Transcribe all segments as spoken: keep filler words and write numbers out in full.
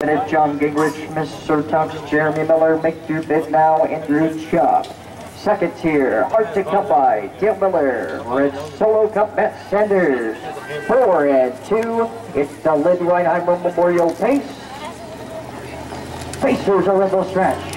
Minute, John Gingrich, Miss Surtux, Jeremy Miller, make your bid now, Andrew Chubb. Second tier, Hard to Come By, Dale Miller, Red Solo Cup, Matt Sanders. Four and two, it's the Lynn Reinheimer Memorial Pace. Pacers are in the stretch.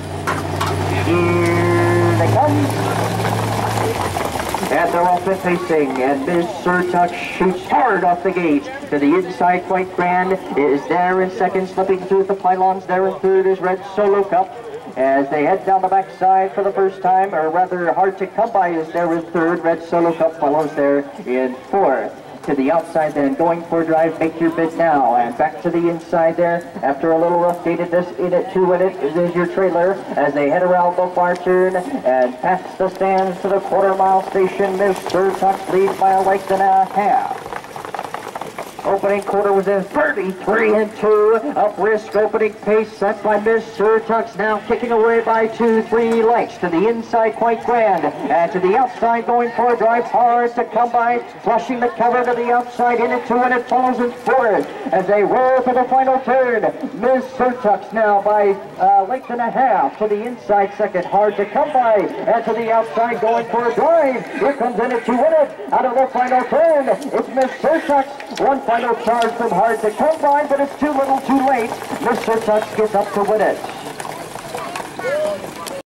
Here they come. And they're off and pacing, and Miz Surtux shoots hard off the gate to the inside. Quite Grand is there in second, slipping through the pylons. There in third is Red Solo Cup as they head down the backside for the first time, or rather Hard to Come By is there in third. Red Solo Cup follows there in fourth. To the outside then, going for a drive, make your bid now, and back to the inside there after a little rough gatedness in it, two in it is your trailer as they head around the far turn and past the stands to the quarter mile station. Miz Surtux leads by a length and a half. Opening quarter was in thirty-three and two. Up risk opening pace set by Miz Surtux, now kicking away by two, three lengths. To the inside, Quite Grand. And to the outside, going for a drive, Hard to Come By. Flushing the cover to the outside, in it two, and it follows in fourth. As they roll for the final turn, Miz Surtux now by a length and a half. To the inside, second, Hard to Come By. And to the outside, going for a drive. Here comes in it to win it. Out of the final turn, it's Miz Surtux. One final charge from Hard to Come By, but it's too little too late. Miz Surtux gets up to win it.